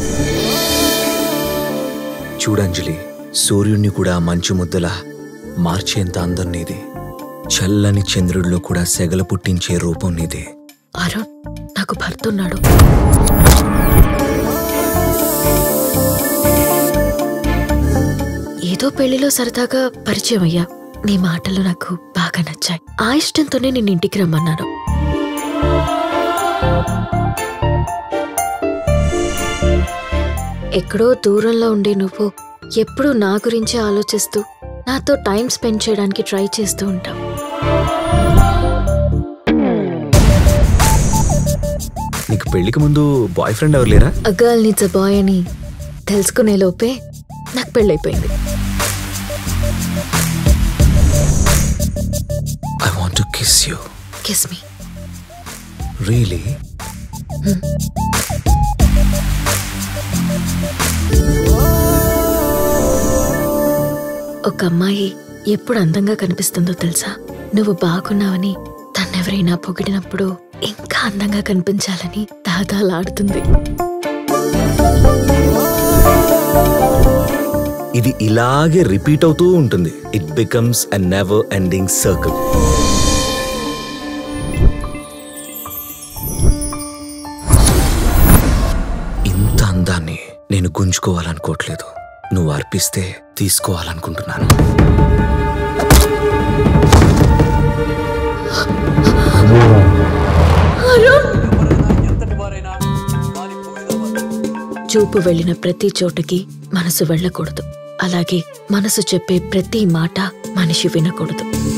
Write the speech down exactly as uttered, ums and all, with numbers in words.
చూడంజలి, సూర్యుణ్ణి కూడా మంచు ముద్దలా మార్చేంత అందం నీది. చల్లని చంద్రుడిలో కూడా సెగల పుట్టించే రూపం నీది. అరుణ్, నాకు భర్త ఉన్నాడు. ఏదో పెళ్లిలో సరదాగా పరిచయం అయ్యా. నీ మాటలు నాకు బాగా నచ్చాయి. ఆ ఇష్టంతోనే నిన్ను ఇంటికి రమ్మన్నాను. ఎక్కడో దూరంలో ఉండే నువ్వు ఎప్పుడూ నా గురించి ఆలోచిస్తూ నాతో టైం స్పెండ్ చేయడానికి ట్రై చేస్తూ ఉంటావు. నీకు పెళ్లికి ముందు బాయ్ ఫ్రెండ్ ఎవరు లేరా? A girl needs a boy అని తెలుసుకునే లోపే నాకు పెళ్ళైపోయింది. I want to kiss you. Kiss me. Really? Hmm. ఒక అమ్మాయి ఎప్పుడు అందంగా కనిపిస్తుందో తెలుసా? నువ్వు బాగున్నావని తన్నెవరైనా పొగిడినప్పుడు ఇంకా అందంగా కనిపించాలని దాదాలాడుతుంది. ఇది ఇలాగే రిపీట్ అవుతూ ఉంటుంది. It becomes a never ending circle. ఇంత అందాన్ని నేను గుంజుకోవాలనుకోవట్లేదు. నువ్వు అర్పిస్తే తీసుకోవాలనుకుంటున్నాను. చూపు వెళ్ళిన ప్రతి చోటుకి మనసు వెళ్ళకూడదు. అలాగే మనసు చెప్పే ప్రతి మాట మనిషి వినకూడదు.